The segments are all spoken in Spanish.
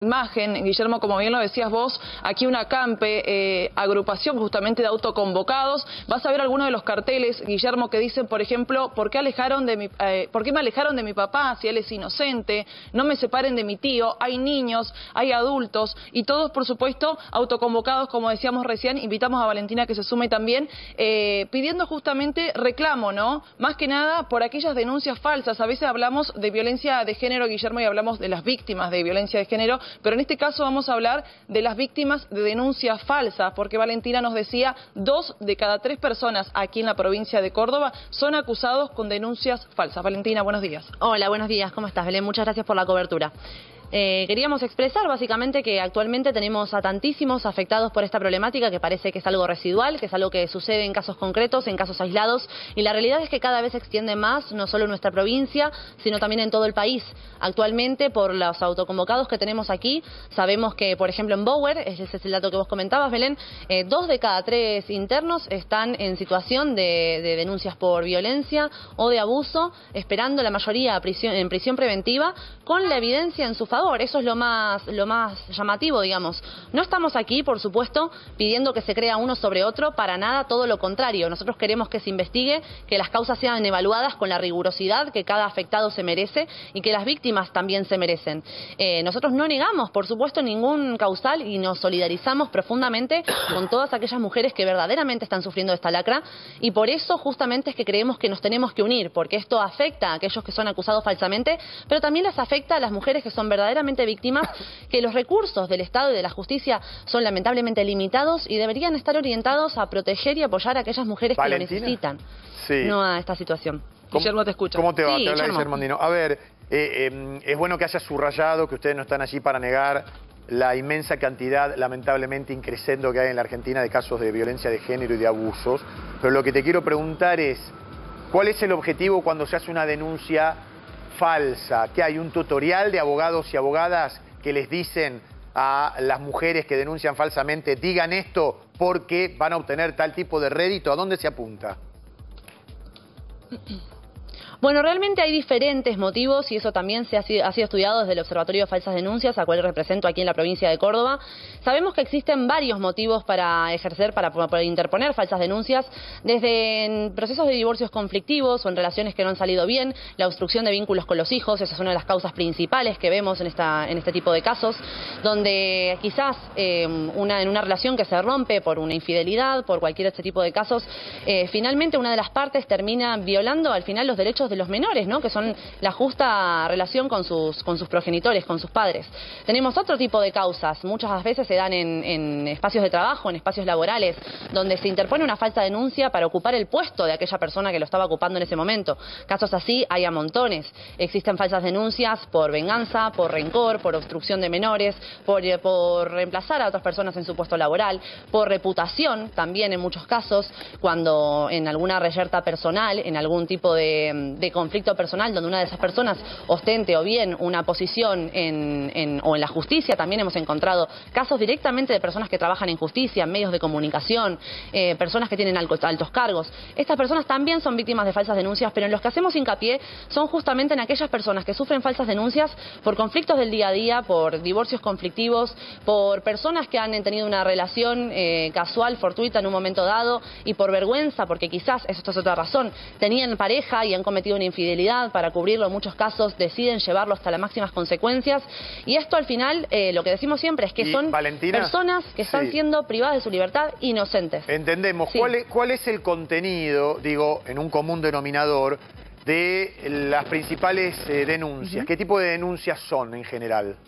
imagen, Guillermo, como bien lo decías vos, aquí una CAMPE, agrupación justamente de autoconvocados. Vas a ver algunos de los carteles, Guillermo, que dicen, por ejemplo, ¿por qué me alejaron de mi papá si él es inocente? No me separen de mi tío. Hay niños, hay adultos y todos, por supuesto, autoconvocados, como decíamos recién. Invitamos a Valentina que se sume también, pidiendo justamente reclamo, ¿no? Más que nada por aquellas denuncias falsas. A veces hablamos de violencia de género, Guillermo, y hablamos de las víctimas de violencia de género, pero en este caso vamos a hablar de las víctimas de denuncias falsas, porque Valentina nos decía, 2 de cada 3 personas aquí en la provincia de Córdoba son acusados con denuncias falsas. Valentina, buenos días. Hola, buenos días. ¿Cómo estás, Belén? Muchas gracias por la cobertura. Queríamos expresar básicamente que actualmente tenemos a tantísimos afectados por esta problemática que parece que es algo residual, que es algo que sucede en casos concretos, en casos aislados, y la realidad es que cada vez se extiende más, no solo en nuestra provincia, sino también en todo el país. Actualmente, por los autoconvocados que tenemos aquí, sabemos que, por ejemplo, en Bower, ese es el dato que vos comentabas, Belén, 2 de cada 3 internos están en situación de denuncias por violencia o de abuso, esperando la mayoría en prisión preventiva, con la evidencia en su favor. Eso es lo más llamativo, digamos. No estamos aquí, por supuesto, pidiendo que se crea uno sobre otro, para nada, todo lo contrario. Nosotros queremos que se investigue, que las causas sean evaluadas con la rigurosidad que cada afectado se merece y que las víctimas también se merecen. Nosotros no negamos, por supuesto, ningún causal y nos solidarizamos profundamente con todas aquellas mujeres que verdaderamente están sufriendo esta lacra, y por eso justamente es que creemos que nos tenemos que unir, porque esto afecta a aquellos que son acusados falsamente, pero también les afecta a las mujeres que son verdaderamente víctimas, que los recursos del Estado y de la justicia son lamentablemente limitados y deberían estar orientados a proteger y apoyar a aquellas mujeres Valentina, que lo necesitan, sí, no a esta situación. Guillermo, te escucho. ¿Cómo te va? Sí, Te habla Guillermo. Guillermo Andino. A ver, es bueno que haya subrayado que ustedes no están allí para negar la inmensa cantidad, lamentablemente increciendo, que hay en la Argentina de casos de violencia de género y de abusos. Pero lo que te quiero preguntar es, ¿cuál es el objetivo cuando se hace una denuncia falsa? ¿Que hay un tutorial de abogados y abogadas que les dicen a las mujeres que denuncian falsamente, digan esto porque van a obtener tal tipo de rédito? ¿A dónde se apunta? Bueno, realmente hay diferentes motivos y eso también ha sido estudiado desde el Observatorio de Falsas Denuncias, a cual represento aquí en la provincia de Córdoba. Sabemos que existen varios motivos para ejercer, para interponer falsas denuncias, desde en procesos de divorcios conflictivos o en relaciones que no han salido bien, la obstrucción de vínculos con los hijos, esa es una de las causas principales que vemos en este tipo de casos, donde quizás en una relación que se rompe por una infidelidad, por cualquier este tipo de casos, finalmente una de las partes termina violando al final los derechos de los menores, ¿no? Que son la justa relación con sus progenitores, con sus padres. Tenemos otro tipo de causas, muchas veces se dan en espacios de trabajo, en espacios laborales, donde se interpone una falsa denuncia para ocupar el puesto de aquella persona que lo estaba ocupando en ese momento. Casos así hay a montones. Existen falsas denuncias por venganza, por rencor, por obstrucción de menores, por reemplazar a otras personas en su puesto laboral, por reputación también en muchos casos, cuando en alguna reyerta personal, en algún tipo de conflicto personal donde una de esas personas ostente o bien una posición o en la justicia. También hemos encontrado casos directamente de personas que trabajan en justicia, en medios de comunicación, personas que tienen altos cargos. Estas personas también son víctimas de falsas denuncias, pero en los que hacemos hincapié son justamente en aquellas personas que sufren falsas denuncias por conflictos del día a día, por divorcios conflictivos, por personas que han tenido una relación casual, fortuita en un momento dado, y por vergüenza, porque quizás, esto es otra razón, tenían pareja y han cometido una infidelidad. Para cubrirlo en muchos casos deciden llevarlo hasta las máximas consecuencias, y esto al final lo que decimos siempre es que son Valentina, personas que están siendo privadas de su libertad, inocentes. Entendemos. Sí. ¿Cuál es el contenido, digo, en un común denominador, de las principales denuncias? ¿Qué tipo de denuncias son en general?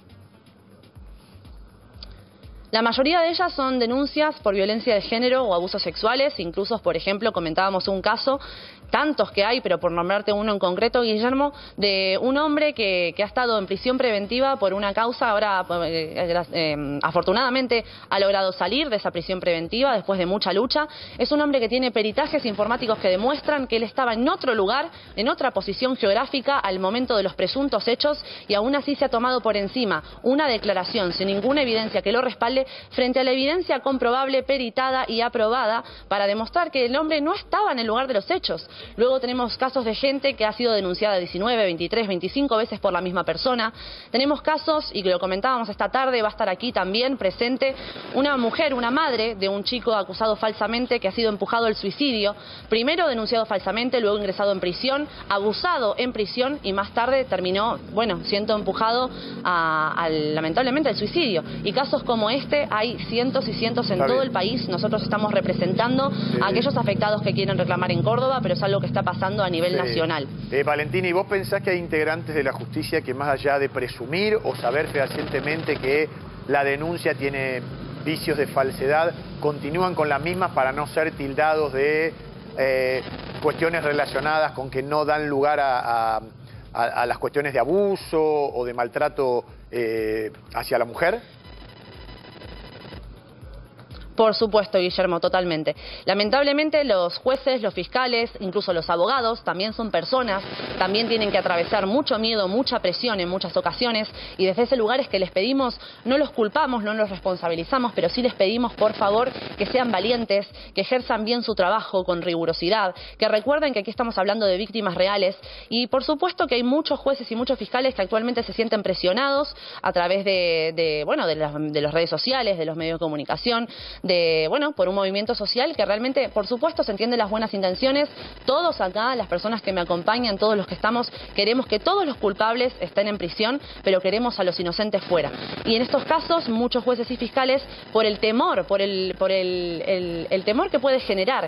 La mayoría de ellas son denuncias por violencia de género o abusos sexuales. Incluso, por ejemplo, comentábamos un caso, tantos que hay, pero por nombrarte uno en concreto, Guillermo, de un hombre que ha estado en prisión preventiva por una causa. Ahora, afortunadamente, ha logrado salir de esa prisión preventiva después de mucha lucha. Es un hombre que tiene peritajes informáticos que demuestran que él estaba en otro lugar, en otra posición geográfica al momento de los presuntos hechos, y aún así se ha tomado por encima una declaración sin ninguna evidencia que lo respalde frente a la evidencia comprobable, peritada y aprobada para demostrar que el hombre no estaba en el lugar de los hechos. Luego tenemos casos de gente que ha sido denunciada 19, 23, 25 veces por la misma persona. Tenemos casos, y que lo comentábamos esta tarde, va a estar aquí también presente una mujer, una madre de un chico acusado falsamente que ha sido empujado al suicidio. Primero denunciado falsamente, luego ingresado en prisión, abusado en prisión y más tarde terminó, bueno, siendo empujado lamentablemente al suicidio. Y casos como este hay cientos y cientos en todo el país. Nosotros estamos representando a aquellos afectados que quieren reclamar en Córdoba, pero es algo que está pasando a nivel nacional. Valentina, ¿y vos pensás que hay integrantes de la justicia que más allá de presumir o saber fehacientemente que la denuncia tiene vicios de falsedad, continúan con las mismas para no ser tildados de cuestiones relacionadas con que no dan lugar a las cuestiones de abuso o de maltrato hacia la mujer? Por supuesto, Guillermo, totalmente. Lamentablemente los jueces, los fiscales, incluso los abogados, también son personas, también tienen que atravesar mucho miedo, mucha presión en muchas ocasiones, y desde ese lugar es que les pedimos, no los culpamos, no los responsabilizamos, pero sí les pedimos, por favor, que sean valientes, que ejerzan bien su trabajo con rigurosidad, que recuerden que aquí estamos hablando de víctimas reales, y por supuesto que hay muchos jueces y muchos fiscales que actualmente se sienten presionados a través de las redes sociales, de los medios de comunicación, por un movimiento social que realmente, por supuesto, se entienden las buenas intenciones. Todos acá, las personas que me acompañan, todos los que estamos, queremos que todos los culpables estén en prisión, pero queremos a los inocentes fuera. Y en estos casos, muchos jueces y fiscales, por el temor, el temor que puede generar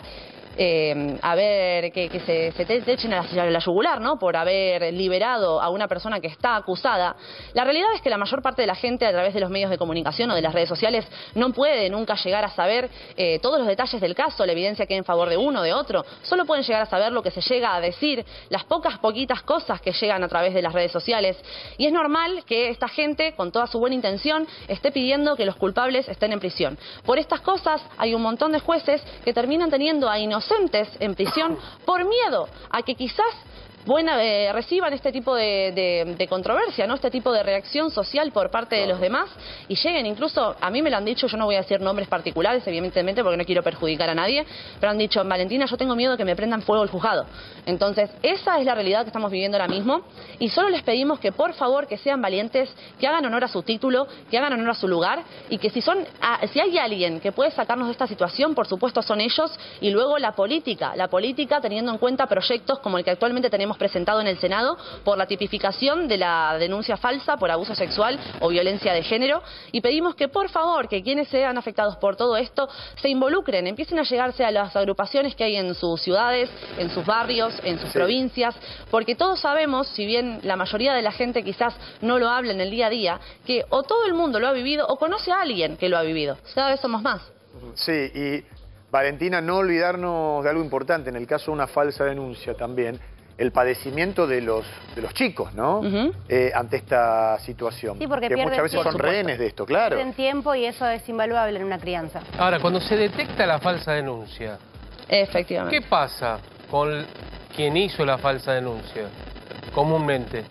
que se te echen a la yugular, ¿no? Por haber liberado a una persona que está acusada. La realidad es que la mayor parte de la gente, a través de los medios de comunicación o de las redes sociales, no puede nunca llegar a saber todos los detalles del caso, la evidencia que hay en favor de uno o de otro. Solo pueden llegar a saber lo que se llega a decir, las poquitas cosas que llegan a través de las redes sociales. Y es normal que esta gente, con toda su buena intención, esté pidiendo que los culpables estén en prisión. Por estas cosas hay un montón de jueces que terminan teniendo a inocentes en prisión por miedo a que quizás reciban este tipo de controversia, ¿no? Este tipo de reacción social por parte de los demás y lleguen incluso, a mí me lo han dicho, yo no voy a decir nombres particulares evidentemente porque no quiero perjudicar a nadie, pero han dicho, Valentina, yo tengo miedo que me prendan fuego el juzgado. Entonces esa es la realidad que estamos viviendo ahora mismo y solo les pedimos que por favor que sean valientes, que hagan honor a su título, que hagan honor a su lugar y que si hay alguien que puede sacarnos de esta situación, por supuesto son ellos, y luego la política teniendo en cuenta proyectos como el que actualmente tenemos presentado en el Senado por la tipificación de la denuncia falsa por abuso sexual o violencia de género, y pedimos que por favor que quienes sean afectados por todo esto se involucren, empiecen a llegarse a las agrupaciones que hay en sus ciudades, en sus barrios, en sus provincias, porque todos sabemos, si bien la mayoría de la gente quizás no lo habla en el día a día, que o todo el mundo lo ha vivido o conoce a alguien que lo ha vivido. Cada vez somos más. Sí, y Valentina, no olvidarnos de algo importante, en el caso de una falsa denuncia también, el padecimiento de los chicos, ¿no? Ante esta situación. Sí, porque que muchas veces son rehenes de esto, claro. Pierden tiempo y eso es invaluable en una crianza. Ahora, cuando se detecta la falsa denuncia, efectivamente, ¿qué pasa con quien hizo la falsa denuncia comúnmente?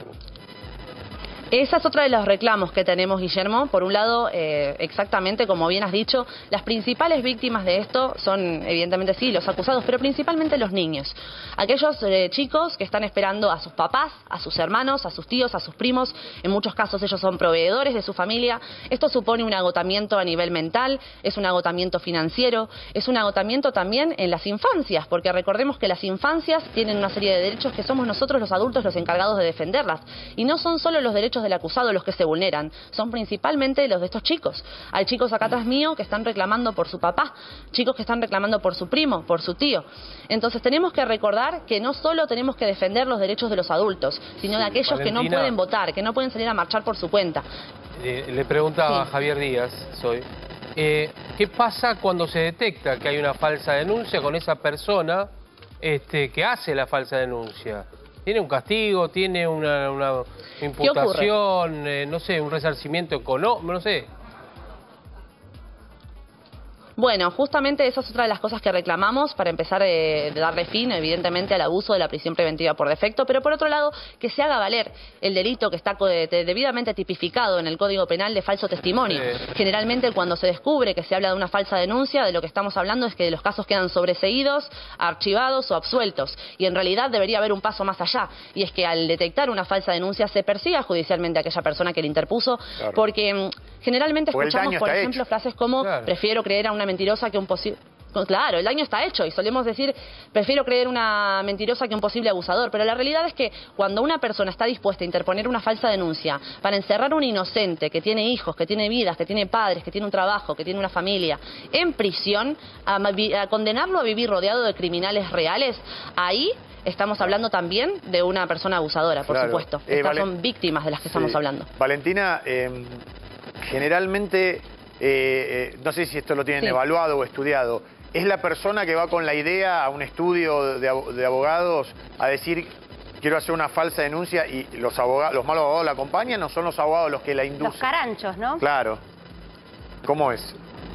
Esa es otra de los reclamos que tenemos, Guillermo. Por un lado, exactamente como bien has dicho, las principales víctimas de esto son, evidentemente sí, los acusados, pero principalmente los niños. Aquellos chicos que están esperando a sus papás, a sus hermanos, a sus tíos, a sus primos. En muchos casos ellos son proveedores de su familia. Esto supone un agotamiento a nivel mental, es un agotamiento financiero, es un agotamiento también en las infancias, porque recordemos que las infancias tienen una serie de derechos que somos nosotros los adultos los encargados de defenderlas. Y no son solo los derechos del acusado los que se vulneran, son principalmente los de estos chicos. Hay chicos acá atrás mío que están reclamando por su papá, chicos que están reclamando por su primo, por su tío. Entonces tenemos que recordar que no solo tenemos que defender los derechos de los adultos, sino de aquellos Valentina, que no pueden votar, que no pueden salir a marchar por su cuenta. Le preguntaba a Javier Díaz, ¿qué pasa cuando se detecta que hay una falsa denuncia con esa persona que hace la falsa denuncia? ¿Tiene un castigo? ¿Tiene una imputación? No sé, un resarcimiento económico, no sé. Bueno, justamente esa es otra de las cosas que reclamamos para empezar de darle fin, evidentemente, al abuso de la prisión preventiva por defecto, pero por otro lado, que se haga valer el delito que está debidamente tipificado en el Código Penal de falso testimonio. Generalmente, cuando se descubre que se habla de una falsa denuncia, de lo que estamos hablando es que los casos quedan sobreseídos, archivados o absueltos, y en realidad debería haber un paso más allá, y es que al detectar una falsa denuncia se persiga judicialmente a aquella persona que la interpuso, claro. Porque generalmente escuchamos, por ejemplo, frases como claro. prefiero creer a una mentirosa que un posible... Claro, el daño está hecho y solemos decir, prefiero creer una mentirosa que un posible abusador, pero la realidad es que cuando una persona está dispuesta a interponer una falsa denuncia para encerrar a un inocente que tiene hijos, que tiene vidas, que tiene padres, que tiene un trabajo, que tiene una familia, en prisión, a condenarlo a vivir rodeado de criminales reales, ahí estamos hablando también de una persona abusadora, por supuesto. Estas son víctimas de las que estamos hablando. Valentina, generalmente, no sé si esto lo tienen evaluado o estudiado, ¿es la persona que va con la idea a un estudio de abogados a decir quiero hacer una falsa denuncia y los malos abogados la acompañan o son los abogados los que la inducen? Los caranchos, ¿no? Claro. ¿Cómo es?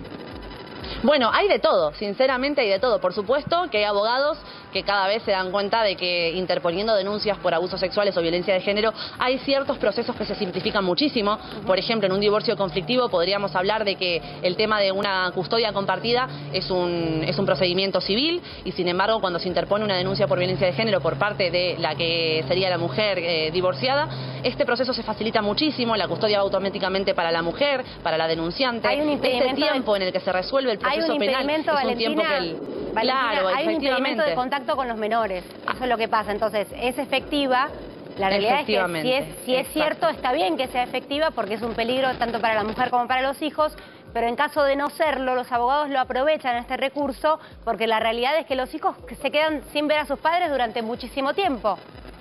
Bueno, hay de todo, sinceramente hay de todo. Por supuesto que hay abogados que cada vez se dan cuenta de que interponiendo denuncias por abusos sexuales o violencia de género hay ciertos procesos que se simplifican muchísimo. Por ejemplo, en un divorcio conflictivo podríamos hablar de que el tema de una custodia compartida es un procedimiento civil y sin embargo cuando se interpone una denuncia por violencia de género por parte de la que sería la mujer divorciada, este proceso se facilita muchísimo, la custodia va automáticamente para la mujer, para la denunciante. Hay un impedimento tiempo en el que se resuelve el proceso penal es un tiempo que claro, hay un impedimento de contacto con los menores. Eso es lo que pasa. Entonces, es efectiva. La realidad es que si es cierto, está bien que sea efectiva porque es un peligro tanto para la mujer como para los hijos, pero en caso de no serlo, los abogados lo aprovechan este recurso porque la realidad es que los hijos se quedan sin ver a sus padres durante muchísimo tiempo.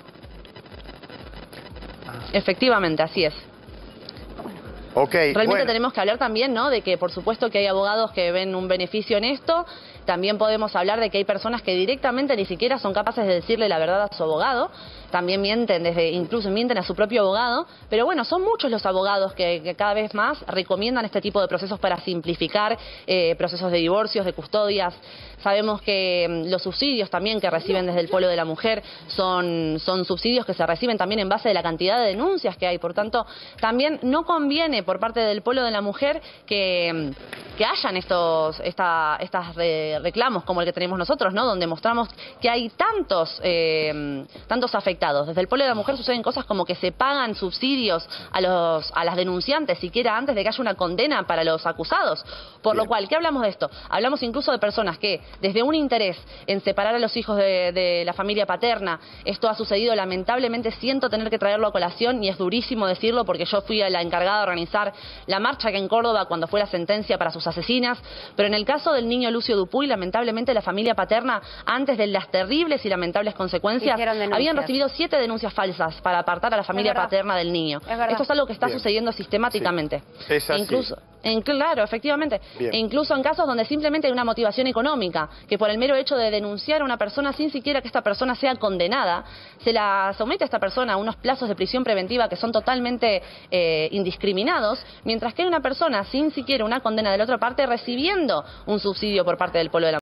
Efectivamente, así es. Realmente tenemos que hablar también, ¿no?, de que por supuesto que hay abogados que ven un beneficio en esto. También podemos hablar de que hay personas que directamente ni siquiera son capaces de decirle la verdad a su abogado. También mienten, incluso mienten a su propio abogado. Pero bueno, son muchos los abogados que cada vez más recomiendan este tipo de procesos para simplificar procesos de divorcios, de custodias. Sabemos que los subsidios también que reciben desde el Polo de la Mujer son subsidios que se reciben también en base de la cantidad de denuncias que hay. Por tanto, también no conviene por parte del Polo de la Mujer que hayan estos reclamos como el que tenemos nosotros, ¿no?, donde mostramos que hay tantos afectados. Desde el Polo de la Mujer suceden cosas como que se pagan subsidios a las denunciantes siquiera antes de que haya una condena para los acusados. Por lo cual, ¿qué hablamos de esto? Hablamos incluso de personas que desde un interés en separar a los hijos de la familia paterna, esto ha sucedido lamentablemente, siento tener que traerlo a colación y es durísimo decirlo porque yo fui la encargada de organizar la marcha que en Córdoba cuando fue la sentencia para sus asesinas, pero en el caso del niño Lucio Dupuy, lamentablemente la familia paterna, antes de las terribles y lamentables consecuencias, habían recibido 7 denuncias falsas para apartar a la familia paterna del niño. Esto es algo que está sucediendo sistemáticamente. Sí. Es así. Claro, efectivamente. E incluso en casos donde simplemente hay una motivación económica, que por el mero hecho de denunciar a una persona sin siquiera que esta persona sea condenada, se la somete a esta persona a unos plazos de prisión preventiva que son totalmente indiscriminados, mientras que hay una persona sin siquiera una condena de la otra parte recibiendo un subsidio por parte del Polo de la